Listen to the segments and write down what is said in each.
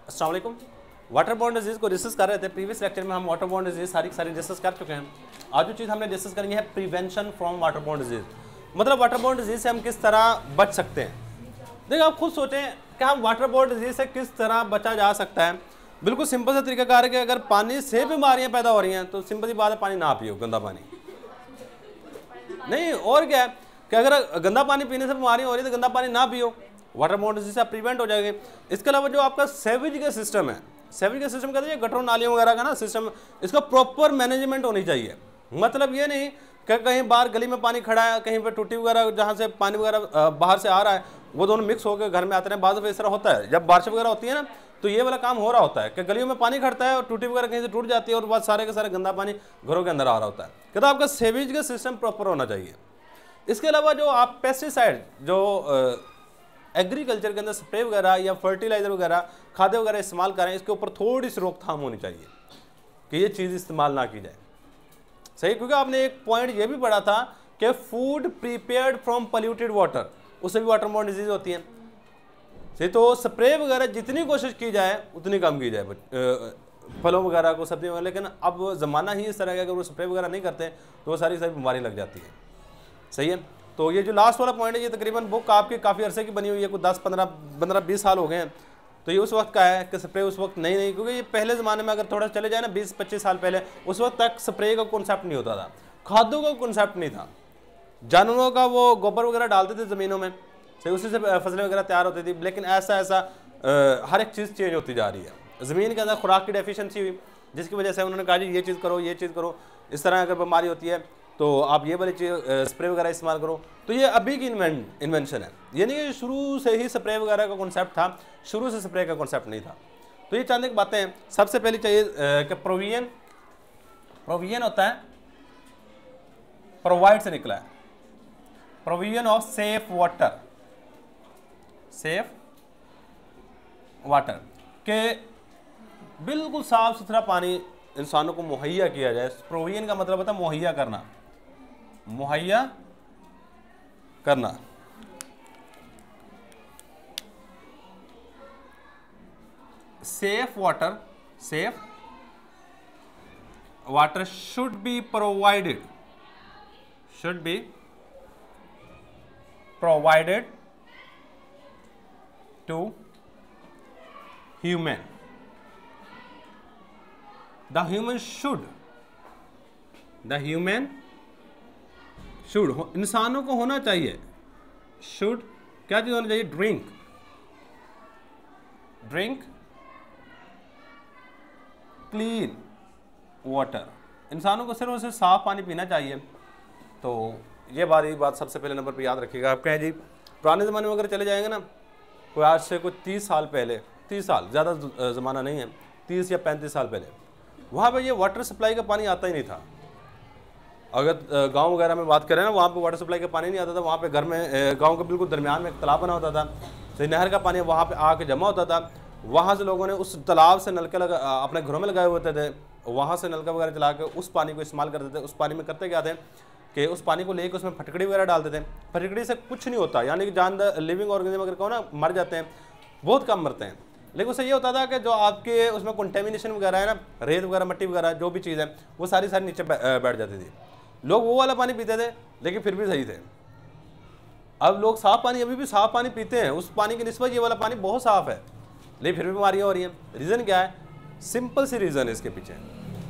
अस्सलाम वालेकुम। Water borne disease को डिस्कस कर रहे थे। प्रीवियस लेक्चर में हम वाटर बॉर्न डिजीज़ सारी डिस्कस कर चुके हैं। आज जो चीज़ हमने डिस्कस करनी है prevention from water borne disease, मतलब वाटर बॉर्न डिजीज़ से हम किस तरह बच सकते हैं। देखिए आप खुद सोचें कि हम वाटर बॉर्न डिजीज़ से किस तरह बचा जा सकता है। बिल्कुल सिंपल सा तरीकाकार है कि अगर पानी से बीमारियाँ पैदा हो रही हैं तो सिंपल सी बात है, पानी ना पियो, गंदा पानी नहीं। और क्या है कि अगर गंदा पानी पीने से बीमारी हो रही है तो गंदा पानी ना पियो, वाटर बॉर्न डिजीज से आप प्रिवेंट हो जाएंगे। इसके अलावा जो आपका सेवेज का सिस्टम है, सेवेज का सिस्टम कहते हैं गटरों नालियों वगैरह का ना सिस्टम, इसका प्रॉपर मैनेजमेंट होनी चाहिए। मतलब ये नहीं कि कहीं बाहर गली में पानी खड़ा है, कहीं पे टूटी वगैरह जहाँ से पानी वगैरह बाहर से आ रहा है वो दोनों मिक्स होकर घर में आते हैं। बाद में इस तरह होता है जब बारिश वगैरह होती है ना, तो ये वाला काम हो रहा होता है कि गलियों में पानी खड़ता है और टूटी वगैरह कहीं से टूट जाती है और बाद सारे के सारे गंदा पानी घरों के अंदर आ रहा होता है। कहते आपका सेवेज का सिस्टम प्रॉपर होना चाहिए। इसके अलावा जो आप पेस्टिसाइड जो एग्रीकल्चर के अंदर स्प्रे वगैरह या फर्टिलाइजर वगैरह खाद्य वगैरह इस्तेमाल करें, इसके ऊपर थोड़ी सी रोकथाम होनी चाहिए कि ये चीज़ इस्तेमाल ना की जाए। सही, क्योंकि आपने एक पॉइंट ये भी पढ़ा था कि food prepared from polluted water, उससे भी वाटर बॉर्न डिजीज होती है। सही, तो स्प्रे वगैरह जितनी कोशिश की जाए उतनी कम की जाए फलों वगैरह को, सब्जियों वगैरह। लेकिन अब ज़माना ही इस तरह का, अगर वो स्प्रे वगैरह नहीं करते तो वो सारी बीमारी लग जाती है। सही है, तो ये जो लास्ट वाला पॉइंट है, ये तकरीबन बुक आपकी काफ़ी अरसे की बनी हुई है, कुछ 10-15-20 साल हो गए हैं। तो ये उस वक्त का है कि स्प्रे उस वक्त नहीं, क्योंकि ये पहले ज़माने में अगर थोड़ा चले जाए ना 20-25 साल पहले, उस वक्त तक स्प्रे का कॉन्सेप्ट नहीं होता था, खादों का कॉन्सेप्ट नहीं था। जानवरों का वो गोबर वगैरह डालते थे ज़मीनों में, सही, उसी से फसलें वगैरह तैयार होती थी। लेकिन ऐसा हर एक चीज़ चेंज होती जा रही है। ज़मीन के अंदर खुराक की डेफिशिएंसी हुई, जिसकी वजह से उन्होंने कहा जी ये चीज़ करो, ये चीज़ करो, इस तरह अगर बीमारी होती है तो आप ये वाली चीज़ स्प्रे वगैरह इस्तेमाल करो। तो ये अभी की इन्वेंशन है, ये नहीं कि शुरू से ही स्प्रे वगैरह का कॉन्सेप्ट था, शुरू से स्प्रे का कॉन्सेप्ट नहीं था। तो ये चंद एक बातें हैं। सबसे पहले चाहिए कि प्रोविजन होता है, प्रोवाइड से निकला है, प्रोविजन ऑफ सेफ वाटर के बिल्कुल साफ सुथरा पानी इंसानों को मुहैया किया जाए। प्रोविजन का मतलब होता है मुहैया करना। Safe water should be provided to human. The human should इंसानों को होना चाहिए, शुड क्या चीज होना चाहिए, ड्रिंक क्लीन वाटर, इंसानों को सिर्फ उसे साफ पानी पीना चाहिए। तो ये बात सबसे पहले नंबर पे याद रखिएगा। आप कहें जी पुराने ज़माने में अगर चले जाएंगे ना, कोई आज से कुछ 30 साल पहले, 30 साल ज़्यादा ज़माना नहीं है, 30 या 35 साल पहले, वहाँ पे ये वाटर सप्लाई का पानी आता ही नहीं था। अगर गांव वगैरह में बात करें ना, वहाँ पे वाटर सप्लाई का पानी नहीं आता था। वहाँ पे घर में गांव के बिल्कुल दरमियान में एक तालाब बना होता था, तो नहर का पानी वहाँ पे आके जमा होता था। वहाँ से लोगों ने उस तालाब से नलके अपने घरों में लगाए होते थे, वहाँ से नलका वगैरह चला के उस पानी को इस्तेमाल करते थे। उस पानी में करते क्या थे कि उस पानी को लेकर उसमें फटकड़ी वगैरह डालते थे। फटकड़ी से कुछ नहीं होता, यानी कि जानदार लिविंग ऑर्गेनिज्म अगर कहो ना मर जाते हैं, बहुत कम मरते हैं। लेकिन उससे ये होता था कि जो आपके उसमें कंटेमिनेशन वगैरह है ना, रेत वगैरह मट्टी वगैरह जो भी चीज़ है, वो सारी नीचे बैठ जाती थी। लोग वो वाला पानी पीते थे लेकिन फिर भी सही थे। अब लोग साफ़ पानी, अभी भी साफ़ पानी पीते हैं, उस पानी की निस्बत ये वाला पानी बहुत साफ़ है, लेकिन फिर भी बीमारियाँ हो रही हैं। रीज़न क्या है? सिंपल सी रीज़न है इसके पीछे,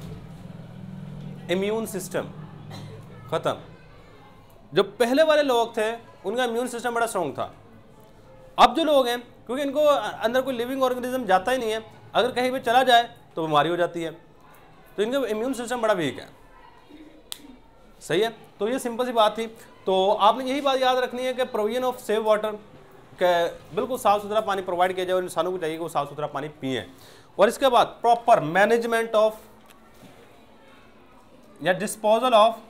इम्यून सिस्टम ख़त्म। जो पहले वाले लोग थे उनका इम्यून सिस्टम बड़ा स्ट्रॉन्ग था। अब जो लोग हैं, क्योंकि इनको अंदर कोई लिविंग ऑर्गेनिज्म जाता ही नहीं है, अगर कहीं पे चला जाए तो बीमारी हो जाती है, तो इनका इम्यून सिस्टम बड़ा वीक है। सही है, तो ये सिंपल सी बात थी। तो आपने यही बात याद रखनी है कि प्रोविजन ऑफ सेफ वाटर, के बिल्कुल साफ़ सुथरा पानी प्रोवाइड किया जाए और इंसानों को चाहिए कि वो साफ़ सुथरा पानी पिए। और इसके बाद प्रॉपर मैनेजमेंट ऑफ या डिस्पोजल ऑफ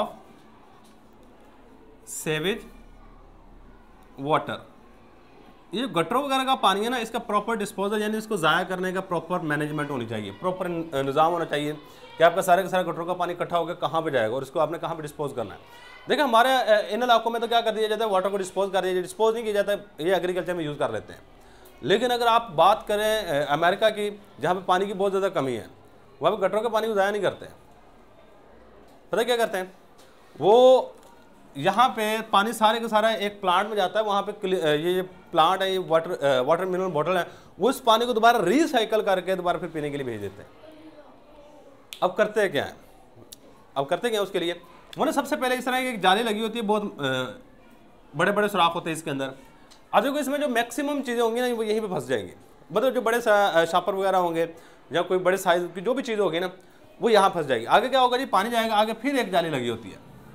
सेवेज वाटर ये गटरों वगैरह का पानी है ना, इसका प्रॉपर डिस्पोजल यानी इसको ज़ाया करने का प्रॉपर मैनेजमेंट होनी चाहिए, प्रॉपर निज़ाम होना चाहिए कि आपका सारे का सारा गटरों का पानी इकट्ठा होकर कहाँ पे जाएगा और इसको आपने कहाँ पे डिस्पोज करना है। देखिए हमारे इन इलाकों में तो क्या कर दिया जाता है, वाटर को डिस्पोज कर दिया जाता है, डिस्पोज नहीं किया जाता है, ये एग्रीकल्चर में यूज़ कर लेते हैं। लेकिन अगर आप बात करें अमेरिका की, जहाँ पे पानी की बहुत ज़्यादा कमी है, वहाँ पे गटरों के पानी को ज़ाया नहीं करते। पता क्या करते हैं वो, यहाँ पे पानी सारे का सारा एक प्लांट में जाता है, वहाँ पे ये प्लांट है, ये वाटर मिनरल बॉटल है, वो उस पानी को दोबारा रिसाइकल करके दोबारा फिर पीने के लिए भेज देते हैं। अब करते क्या है, अब करते क्या उसके लिए, उन्होंने सबसे पहले इस तरह की एक जाली लगी होती है, बहुत बड़े बड़े सुराख होते हैं इसके अंदर। अब देखो इसमें जो मैक्सिमम चीज़ें होंगी ना वो यहीं पे फंस जाएंगी, मतलब जो बड़े शापर वगैरह होंगे या कोई बड़े साइज की जो भी चीज़ होगी ना वो यहाँ फंस जाएगी। आगे क्या होगा जी, पानी जाएगा, आगे फिर एक जाली लगी होती है।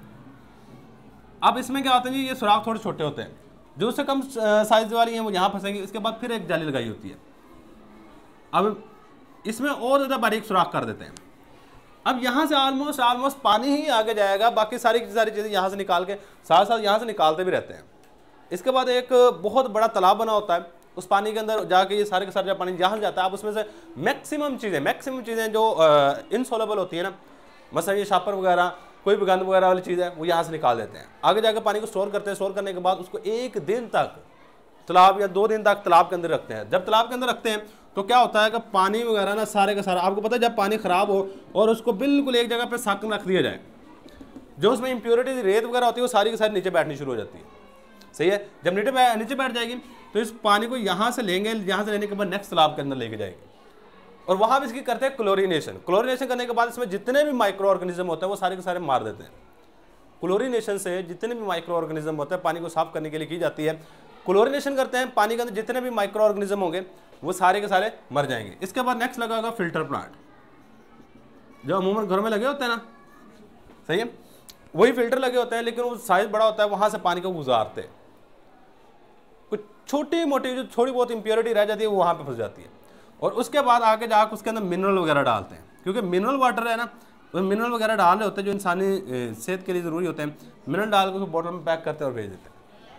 अब इसमें क्या होता है जी, ये सुराख थोड़े छोटे होते हैं, जो उससे कम साइज वाली हैं वो यहाँ फंसेंगी, इसके बाद फिर एक जाली लगाई होती है। अब इसमें और ज़्यादा बारीक सुराख कर देते हैं। अब यहाँ से ऑलमोस्ट पानी ही आगे जाएगा, बाकी सारी चीज़ें यहाँ से निकाल के साथ साथ यहाँ से निकालते भी रहते हैं। इसके बाद एक बहुत बड़ा तालाब बना होता है, उस पानी के अंदर जाके ये सारे का सारा पानी जहाँ जाता है, अब उसमें से मैक्सिमम चीज़ें जो इनसॉल्युबल होती है ना, मसला ये शापर वगैरह कोई भी गंद वगैरह वाली चीज़ है वो यहाँ से निकाल देते हैं। आगे जाकर पानी को स्टोर करते हैं, स्टोर करने के बाद उसको 1 दिन तक तालाब या 2 दिन तक तालाब के अंदर रखते हैं। जब तालाब के अंदर रखते हैं तो क्या होता है कि पानी वगैरह ना सारे का सारा, आपको पता है जब पानी ख़राब हो और उसको बिल्कुल एक जगह पे साक रख दिया जाए, जो उसमें इम्प्योरिटी रेत वगैरह होती है वो सारी की सारी नीचे बैठनी शुरू हो जाती है। सही है, जब नीचे बैठ जाएगी तो इस पानी को यहाँ से लेंगे, यहाँ से लेने के बाद नेक्स्ट तालाब के अंदर लेके जाएंगे और वहाँ भी इसकी करते हैं क्लोरीनेशन। क्लोरीनेशन करने के बाद इसमें जितने भी माइक्रो ऑर्गेनिज्म होते हैं वो सारे के सारे मार देते हैं। क्लोरीनेशन से जितने भी माइक्रो ऑर्गेनिज्म होते हैं पानी को साफ करने के लिए की जाती है। क्लोरीनेशन करते हैं, पानी के अंदर जितने भी माइक्रो ऑर्गेनिज्म होंगे वो सारे के सारे मर जाएंगे। इसके बाद नेक्स्ट लगा होगा फिल्टर प्लांट, जो अमूमन घरों में लगे होते हैं ना, सही है, वही फिल्टर लगे होते हैं, लेकिन वो साइज बड़ा होता है, वहाँ से पानी को गुजारते हैं। कुछ छोटी मोटी जो थोड़ी बहुत इम्प्योरिटी रह जाती है वो वहाँ पे फंस जाती है और उसके बाद आके जाकर उसके अंदर मिनरल वगैरह डालते हैं, क्योंकि मिनरल वाटर है ना, वो मिनरल वगैरह डाल रहे होते हैं जो इंसानी सेहत के लिए ज़रूरी होते हैं। मिनरल डाल के उसको बॉटल में पैक करते हैं और भेज देते हैं।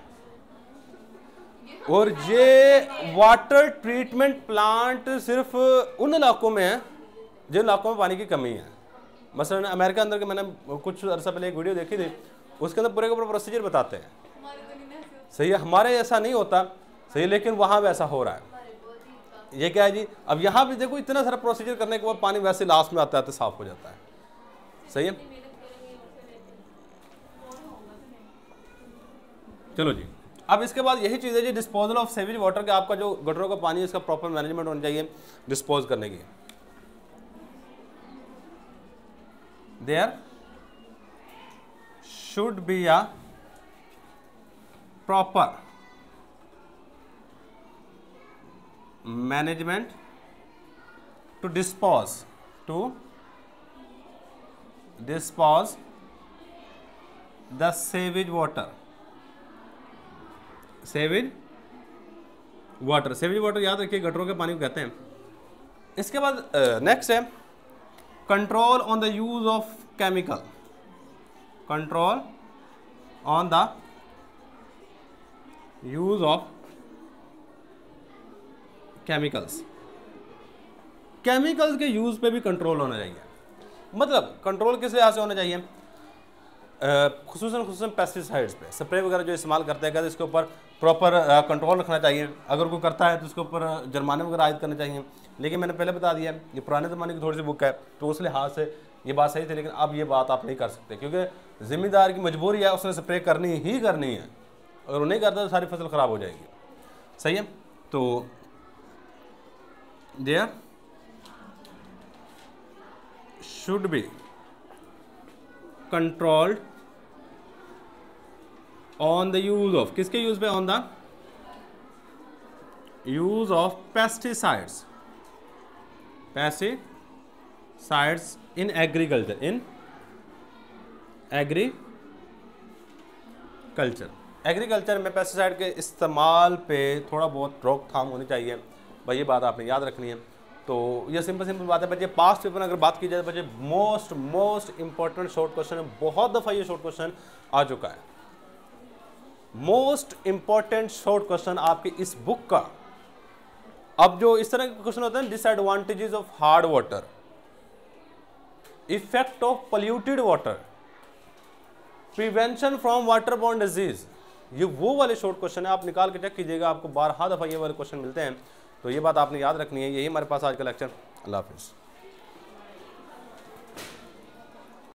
और ये वाटर ट्रीटमेंट प्लांट सिर्फ उन इलाकों में है जिन इलाकों में पानी की कमी है। मसलन अमेरिका अंदर के मैंने कुछ अर्सा पहले एक वीडियो देखी थी, उसके अंदर पूरे का पूरा प्रोसीजर बताते हैं। सही है, हमारे ऐसा नहीं होता, सही, लेकिन वहाँ वैसा हो रहा है। ये क्या है जी, अब यहाँ भी देखो इतना सारा प्रोसीजर करने के बाद पानी वैसे लास्ट में आते आते साफ हो जाता है। सही है, चलो जी। अब इसके बाद यही चीज़ है जी, डिस्पोजल ऑफ सेवेज वाटर के, आपका जो गटरों का पानी है इसका प्रॉपर मैनेजमेंट होना चाहिए डिस्पोज करने की। There should be a proper management to dispose the sewage water याद रखिए गटरों के पानी को कहते हैं। इसके बाद नेक्स्ट है control on the use of chemical, control on the use of chemicals के यूज़ पे भी कंट्रोल होना चाहिए। मतलब कंट्रोल किस लिहाज से होना चाहिए, खुसूसन पेस्टिसाइड्स पे स्प्रे वगैरह जो इस्तेमाल करते हैं, कहते इसके ऊपर प्रॉपर कंट्रोल रखना चाहिए। अगर कोई करता है तो उसके ऊपर जुर्माने वगैरह आयद करने चाहिए। लेकिन मैंने पहले बता दिया ये पुराने ज़माने की थोड़ी सी बुक है, तो उस लिहाज से ये बात सही थी, लेकिन अब ये बात आप नहीं कर सकते क्योंकि ज़िम्मेदार की मजबूरी है, उसने स्प्रे करनी ही करनी है। अगर वो नहीं करता तो सारी फसल ख़राब हो जाएगी। सही है, तो there should be controlled on the use of, किसके यूज पे, on the use of pesticides in agriculture, agriculture में पेस्टिसाइड के इस्तेमाल पे थोड़ा बहुत रोकथाम होनी चाहिए भाई, ये बात आपने याद रखनी है। तो ये सिंपल बात है बच्चे। पास्ट पेपर में अगर बात की जाए बच्चे मोस्ट इंपॉर्टेंट शॉर्ट क्वेश्चन है, बहुत दफ़ा ये शॉर्ट क्वेश्चन आ चुका है, मोस्ट इंपॉर्टेंट शॉर्ट क्वेश्चन आपके इस बुक का। अब जो इस तरह के क्वेश्चन होते हैं, disadvantages of hard water, effect of polluted water, prevention from waterborne disease, ये वो वाले शॉर्ट क्वेश्चन है। आप निकाल के चेक कीजिएगा, आपको 12 दफा ये वाले क्वेश्चन मिलते हैं। तो ये बात आपने याद रखनी है। यही हमारे पास आज का लेक्चर। अल्लाह हाफिज़।